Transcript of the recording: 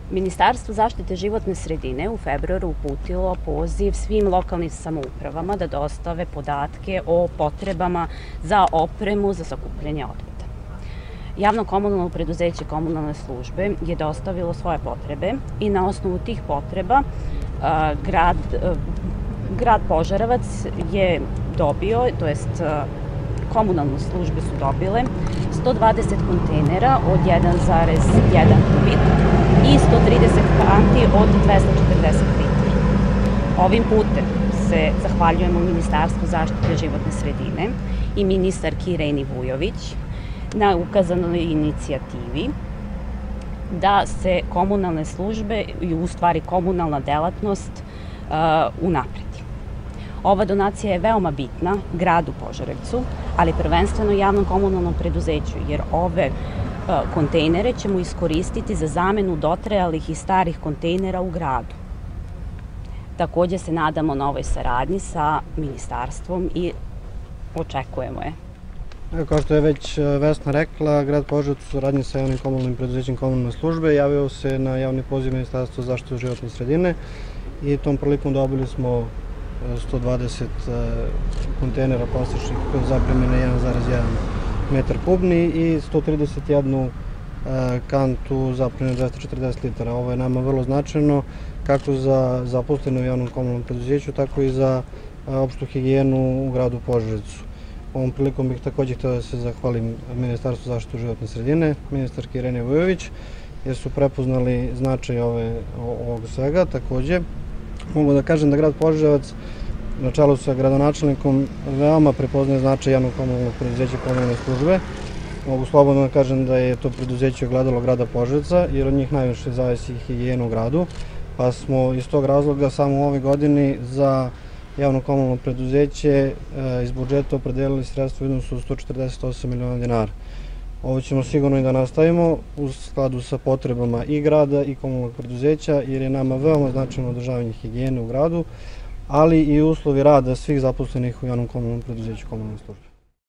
Ministarstvo zaštite životne sredine u februaru uputilo poziv svim lokalnim samoupravama da dostave podatke o potrebama za opremu za sakupljanje otpada. Javno komunalno preduzeće komunalne službe je dostavilo svoje potrebe i na osnovu tih potreba grad Požarevac je dobio, to jest komunalne službe su dobile 120 kontejnera od 1,1 kubik i 130 kanti od 240 litara. Ovim putem se zahvaljujemo Ministarstvu zaštite životne sredine i ministarki Ireni Vujović na ukazanoj inicijativi da se komunalne službe i u stvari komunalna delatnost unapredi. Ova donacija je veoma bitna gradu Požarevcu, ali prvenstveno javnom komunalnom preduzeću, jer ove kontejnere ćemo iskoristiti za zamenu dotrajalih i starih kontejnera u gradu. Takođe se nadamo novoj saradnji sa ministarstvom i očekujemo je. Kao što je već Vesna rekla, grad Požarevac u saradnji sa javnim komunalnim preduzećem komunalne službe javio se na javni poziv Ministarstva zaštite životne sredine i tom prilikom dobili smo 120 kontejnera plastičnih zapremine 1,1 metar kubni i 131 kantu zapremine 240 litara. Ovo je nama vrlo značajno kako za zaposlene u javnom komunalnom preduzeću, tako i za opštu higijenu u gradu Požarevcu. Ovom prilikom bih takođe hteo da se zahvalim Ministarstvu zaštite životne sredine, ministarki Irene Vujović, jer su prepoznali značaj ovog svega. Takođe, mogu da kažem da grad Požarevac, na čelu sa gradonačelnikom, veoma prepoznaje značaj javnog komunalnog preduzeća komunalne službe. Mogu slobodno da kažem da je to preduzeće ogledalo grada Požarevca, jer od njih najviše zavisi higijena u gradu, pa smo iz tog razloga samo u ovoj godini za javno komunalno preduzeće iz budžeta opredelili sredstva u iznosu od 148 miliona dinara. Ovo ćemo sigurno i da nastavimo u skladu sa potrebama i grada i komunalnog preduzeća, jer je nama veoma značajno održavanje higijene u gradu, ali i uslovi rada svih zaposlenih u javnom komunalnom preduzeću komunalne službe.